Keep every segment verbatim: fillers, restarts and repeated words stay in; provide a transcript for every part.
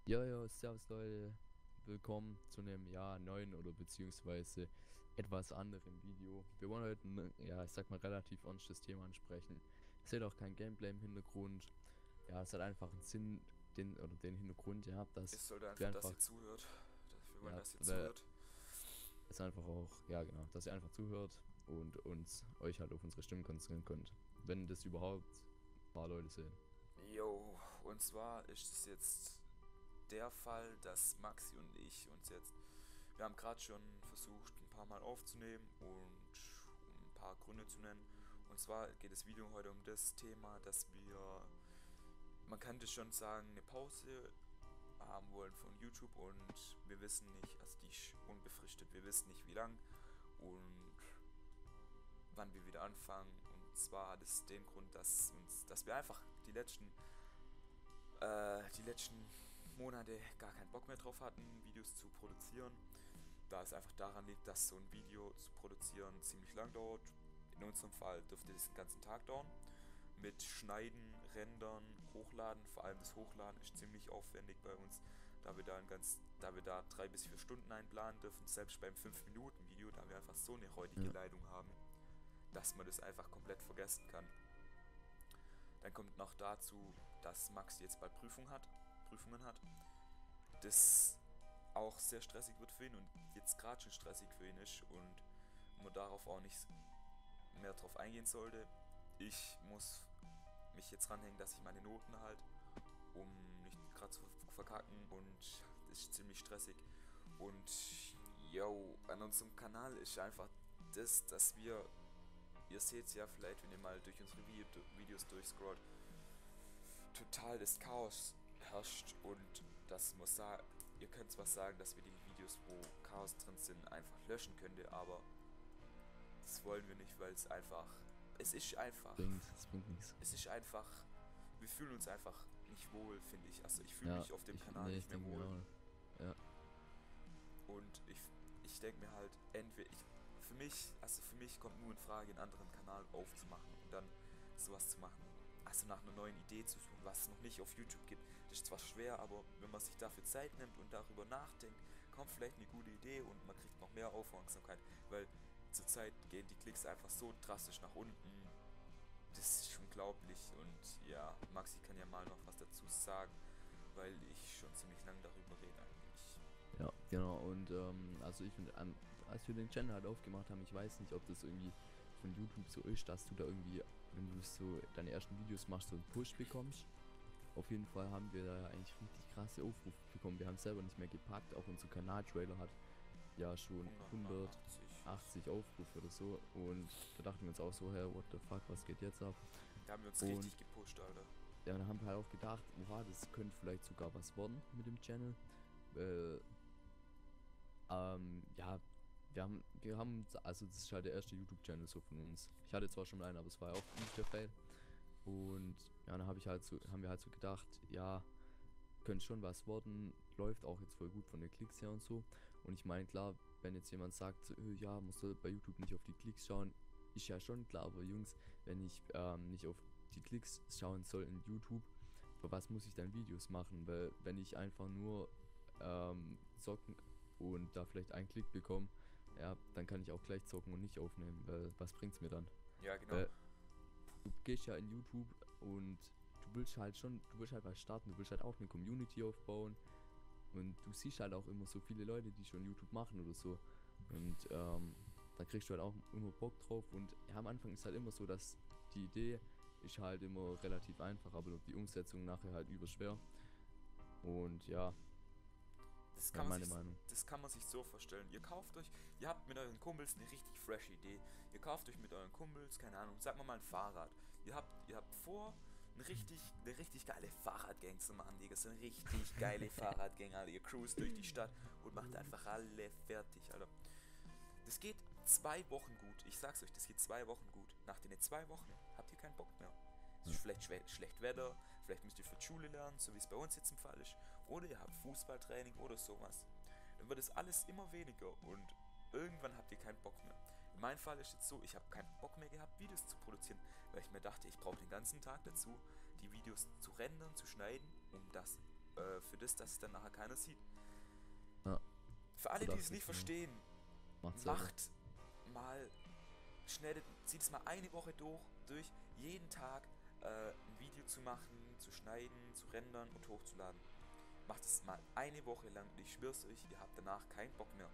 Ja, ja, servus Leute. Willkommen zu einem ja neuen oder beziehungsweise etwas anderen Video. Wir wollen heute ein, ja, ich sag mal, relativ ernstes Thema ansprechen. Es seht auch kein Gameplay im Hintergrund. Ja, es hat einfach einen Sinn, den oder den Hintergrund, ja, dass Es sollte wir einfach, dass einfach, ihr zuhört. Wir wollen, ja, dass ihr weil zuhört. es einfach auch, ja genau, dass ihr einfach zuhört und uns euch halt auf unsere Stimmen konzentrieren könnt. Wenn das überhaupt ein paar Leute sehen. Yo, und zwar ist es jetzt der Fall, dass Maxi und ich uns jetzt. Wir haben gerade schon versucht, ein paar Mal aufzunehmen und um ein paar Gründe zu nennen. Und zwar geht das Video heute um das Thema, dass wir, man könnte schon sagen, eine Pause haben wollen von YouTube und wir wissen nicht, also die ist unbefristet, wir wissen nicht wie lang und wann wir wieder anfangen. Und zwar hat es den Grund, dass uns, dass wir einfach die letzten, äh, die letzten Monate gar keinen Bock mehr drauf hatten, Videos zu produzieren. Da es einfach daran liegt, dass so ein Video zu produzieren ziemlich lang dauert. In unserem Fall dürfte es den ganzen Tag dauern. Mit Schneiden, Rendern, Hochladen, vor allem das Hochladen ist ziemlich aufwendig bei uns, da wir da, ein ganz, da wir da drei bis vier Stunden einplanen dürfen, selbst beim fünf Minuten Video, da wir einfach so eine räudige Ja, Leitung haben, dass man das einfach komplett vergessen kann. Dann kommt noch dazu, dass Max jetzt bald Prüfung hat, Prüfungen hat. Das auch sehr stressig wird für ihn und jetzt gerade schon stressig für ihn ist und man darauf auch nicht mehr drauf eingehen sollte. Ich muss mich jetzt ranhängen, dass ich meine Noten halt, um nicht gerade zu verkacken, und das ist ziemlich stressig. Und yo, an unserem Kanal ist einfach das, dass wir, ihr seht es ja vielleicht, wenn ihr mal durch unsere Videos durchscrollt, total das Chaos herrscht und das muss sagen, ihr könnt zwar sagen, dass wir die Videos, wo Chaos drin sind, einfach löschen könnte, aber das wollen wir nicht, weil es einfach, es ist einfach, bringt, es bringt nichts. es ist einfach, wir fühlen uns einfach nicht wohl, finde ich. Also ich fühle Ja, mich auf dem ich, Kanal nee, nicht ich mehr denke mir wohl auch. Ja. und ich, ich denke mir halt, entweder, ich, für mich, also für mich kommt nur in Frage, einen anderen Kanal aufzumachen und dann sowas zu machen. Also nach einer neuen Idee zu suchen, was es noch nicht auf YouTube gibt. Das ist zwar schwer, aber wenn man sich dafür Zeit nimmt und darüber nachdenkt, kommt vielleicht eine gute Idee und man kriegt noch mehr Aufmerksamkeit, weil zurzeit gehen die Klicks einfach so drastisch nach unten. Das ist unglaublich und ja, Maxi kann ja mal noch was dazu sagen, weil ich schon ziemlich lange darüber rede eigentlich. Ja, genau. Und ähm, also ich finde, ähm, als wir den Channel halt aufgemacht haben, ich weiß nicht, ob das irgendwie von YouTube so ist, dass du da irgendwie, wenn du so deine ersten Videos machst, so einen Push bekommst. Auf jeden Fall haben wir da eigentlich richtig krasse Aufrufe bekommen. Wir haben es selber nicht mehr gepackt. Auch unser Kanal-Trailer hat ja schon hundertneunundachtzig. hundertachtzig Aufrufe oder so. Und da dachten wir uns auch so, hey, what the fuck, was geht jetzt ab? Da haben wir uns Und richtig gepusht, Alter. ja, dann haben wir halt auch gedacht, oha, das könnte vielleicht sogar was werden mit dem Channel. Äh, Ähm, ja, wir haben, wir haben, also das ist halt der erste YouTube-Channel so von uns. Ich hatte zwar schon einen, aber es war ja auch nicht der Fall. Und ja, dann habe ich halt so, haben wir halt so gedacht, ja, könnte schon was worden, läuft auch jetzt voll gut von den Klicks her und so. Und ich meine, klar, wenn jetzt jemand sagt, so, äh, ja, musst du bei YouTube nicht auf die Klicks schauen, ist ja schon klar, aber Jungs, wenn ich ähm, nicht auf die Klicks schauen soll in YouTube, für was muss ich dann Videos machen? Weil wenn ich einfach nur ähm, zocken und da vielleicht einen Klick bekomme, ja, dann kann ich auch gleich zocken und nicht aufnehmen, weil was bringt's mir dann? Ja, genau. Weil du gehst ja in YouTube und du willst halt schon, du willst halt was starten, du willst halt auch eine Community aufbauen und du siehst halt auch immer so viele Leute, die schon YouTube machen oder so und ähm, da kriegst du halt auch immer Bock drauf und ja, am Anfang ist halt immer so, dass die Idee ist halt immer relativ einfach, aber die Umsetzung nachher halt überschwer und ja, Das ja, kann man meine sich, Meinung. das kann man sich so vorstellen. Ihr kauft euch, ihr habt mit euren Kumpels eine richtig fresh Idee. Ihr kauft euch mit euren Kumpels, keine Ahnung, sagt mal mal ein Fahrrad. Ihr habt, ihr habt vor, eine richtig, eine richtig geile Fahrradgang zu machen, Digga. So eine richtig geile Fahrradgang, Alter. Ihr cruist durch die Stadt und macht einfach alle fertig, Alter. Das geht zwei Wochen gut. Ich sag's euch, das geht zwei Wochen gut. Nach den zwei Wochen habt ihr keinen Bock mehr. Es ist vielleicht schwe- schlecht Wetter, vielleicht müsst ihr für die Schule lernen, so wie es bei uns jetzt im Fall ist. Oder ihr habt Fußballtraining oder sowas. Dann wird es alles immer weniger und irgendwann habt ihr keinen Bock mehr. In meinem Fall ist jetzt so, ich habe keinen Bock mehr gehabt, Videos zu produzieren, weil ich mir dachte, ich brauche den ganzen Tag dazu, die Videos zu rendern, zu schneiden, um das äh, für das, dass es dann nachher keiner sieht. Ja. Für alle, So die dachte es nicht ich mir. verstehen, Macht selber. macht mal schnell, zieht es mal eine Woche durch, durch jeden Tag äh, ein Video zu machen, zu schneiden, zu rendern und hochzuladen. Macht es mal eine Woche lang und ich schwör's euch, ihr habt danach keinen Bock mehr.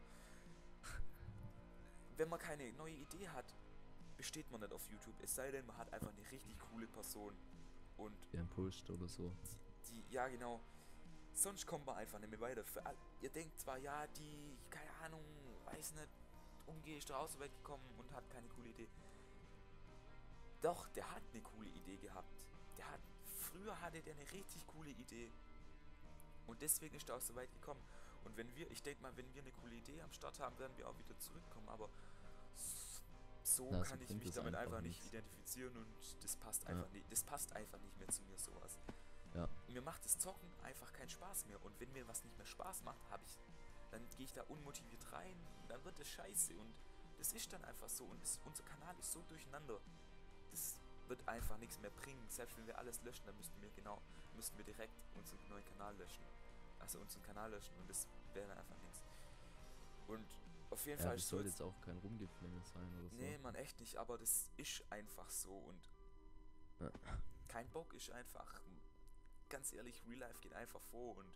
Wenn man keine neue Idee hat, besteht man nicht auf YouTube. Es sei denn, man hat einfach eine richtig coole Person. Und Ja, ein Pusht oder so. die, die, ja genau, sonst kommt man einfach nicht mehr weiter. Für all, ihr denkt zwar, ja, die, keine Ahnung, weiß nicht, Umgeh ist da aus der Welt gekommen und hat keine coole Idee. Doch, der hat eine coole Idee gehabt. Der hat, früher hatte der eine richtig coole Idee. Und deswegen ist er auch so weit gekommen. Und wenn wir, ich denke mal, wenn wir eine coole Idee am Start haben, werden wir auch wieder zurückkommen. Aber so Na, so kann ich bringt mich es damit einfach einfach nicht nichts. identifizieren und das passt Ja. einfach nicht. Das passt einfach nicht mehr zu mir, sowas. Ja. Mir macht das Zocken einfach keinen Spaß mehr. Und wenn mir was nicht mehr Spaß macht, habe ich, dann gehe ich da unmotiviert rein, dann wird es scheiße. Und das ist dann einfach so. Und es, unser Kanal ist so durcheinander. Das wird einfach nichts mehr bringen. Selbst wenn wir alles löschen, dann müssten wir genau, müssten wir direkt unseren neuen Kanal löschen. Also unseren Kanal löschen und das wäre dann einfach nichts. Und auf jeden Ja, Fall das ist so soll jetzt, jetzt auch kein Rumgeflänge sein oder so. nee, man, echt nicht, aber das ist einfach so und Ja. kein Bock ist einfach, ganz ehrlich, Real Life geht einfach vor und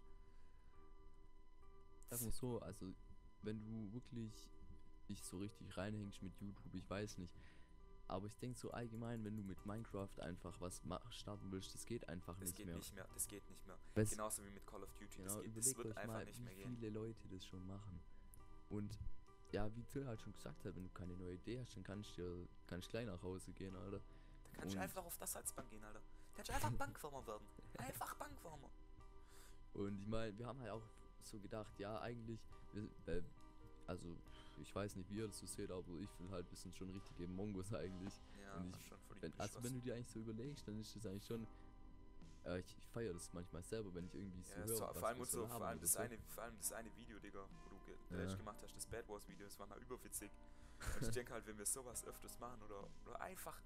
Sag mal so, also wenn du wirklich dich so richtig reinhängst mit YouTube, ich weiß nicht. Aber ich denke so allgemein, wenn du mit Minecraft einfach was ma- starten willst, das geht einfach das nicht geht mehr. nicht mehr, das geht nicht mehr. Weil's- Genauso wie mit Call of Duty, Genau, das, geht, das überlegt wird euch einfach mal, nicht wie mehr gehen. viele Leute das schon machen. Und ja, wie Till halt schon gesagt hat, wenn du keine neue Idee hast, dann kannst du dir kannst gleich nach Hause gehen, Alter. Da kannst du Und- einfach auf der Salzbank gehen, Alter. Da kannst du einfach Bankwärmer werden. Einfach Bankwärmer. Und ich meine, wir haben halt auch so gedacht, ja, eigentlich, wir, weil, also ich weiß nicht, wie ihr das so seht, aber ich finde halt, wir sind schon richtige Mongos eigentlich. Ja, Und ich- hast schon voll die Wenn, gute also Chance. wenn du dir eigentlich so überlegst, dann ist das eigentlich schon, äh, ich, ich feiere das manchmal selber, wenn ich irgendwie so Ja, höre, so, was vor allem wir und so so, haben vor allem oder das so. eine, vor allem das eine Video, Digga, wo du ge Ja. ja. gemacht hast, das Bad Wars Video, das war mal überwitzig. Und ich denke halt, wenn wir sowas öfters machen oder, oder einfach,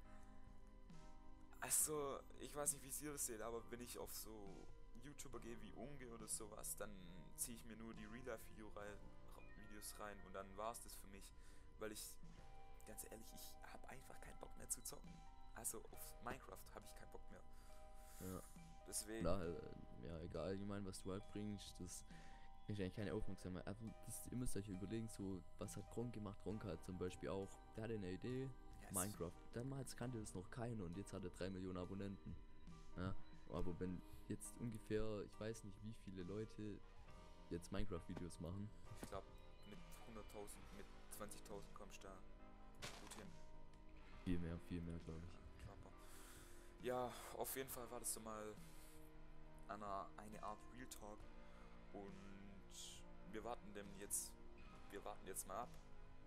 also, ich weiß nicht, wie ihr das seht, aber wenn ich auf so YouTuber gehe wie Unge oder sowas, dann ziehe ich mir nur die Real-Life-Video rein, Videos rein und dann war es das für mich, weil ich, ganz ehrlich, ich habe einfach keinen Bock mehr zu zocken. Also auf Minecraft habe ich keinen Bock mehr. Ja. Deswegen, Klar, äh, ja, egal, allgemein, was du halt bringst, das ist eigentlich keine Aufmerksamkeit. Also, das, ihr müsst euch überlegen, so, was hat Gronk gemacht? Gronk hat zum Beispiel auch, der hatte eine Idee, ja, es- Minecraft. Damals kannte das noch keiner und jetzt hat er drei Millionen Abonnenten. Ja, aber wenn jetzt ungefähr, ich weiß nicht, wie viele Leute jetzt Minecraft-Videos machen. ich glaube, mit hunderttausend, mit zwanzigtausend kommst du da gut hin. Viel mehr, viel mehr, glaube ich. Klapper. Ja, auf jeden Fall war das so mal eine, eine Art Real Talk und wir warten dem jetzt, wir warten jetzt mal ab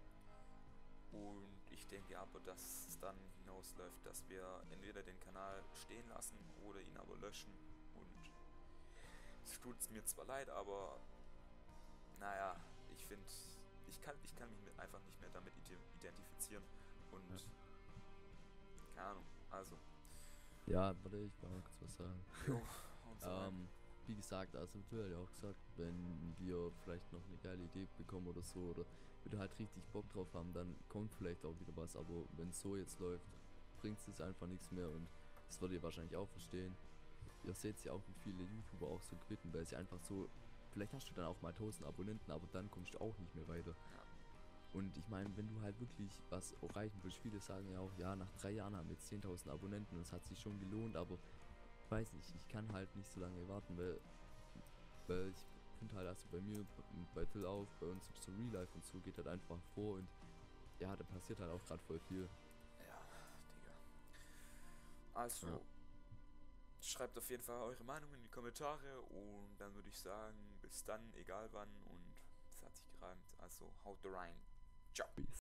und ich denke aber, dass es dann hinausläuft, dass wir entweder den Kanal stehen lassen oder ihn aber löschen und es tut mir zwar leid, aber naja, ich finde, ich kann, ich kann mich mit einfach nicht mehr damit ide- identifizieren und Ja. keine Ahnung, also Ja, warte, ich will mal kurz was sagen. jo, und so Ähm, wie gesagt, also du hast ja auch gesagt, wenn wir vielleicht noch eine geile Idee bekommen oder so, oder wenn wir halt richtig Bock drauf haben, dann kommt vielleicht auch wieder was, aber wenn es so jetzt läuft, bringt es einfach nichts mehr und das werdet ihr wahrscheinlich auch verstehen. Ihr seht ja auch, wie viele YouTuber auch so quitten, weil sie einfach so, vielleicht hast du dann auch mal tausend Abonnenten, aber dann kommst du auch nicht mehr weiter. Ja. Und ich meine, wenn du halt wirklich was erreichen willst, viele sagen ja auch, ja, nach drei Jahren haben wir jetzt zehntausend Abonnenten und es hat sich schon gelohnt, aber ich weiß nicht, ich kann halt nicht so lange warten, weil, weil ich finde halt, also bei mir, und bei Till auch, bei uns so Real Life und so geht halt einfach vor und ja, da passiert halt auch gerade voll viel. Ja, Digga. Also, Ja. schreibt auf jeden Fall eure Meinung in die Kommentare und dann würde ich sagen, bis dann, egal wann und es hat sich gereimt. Also, haut rein. Ciao. Peace.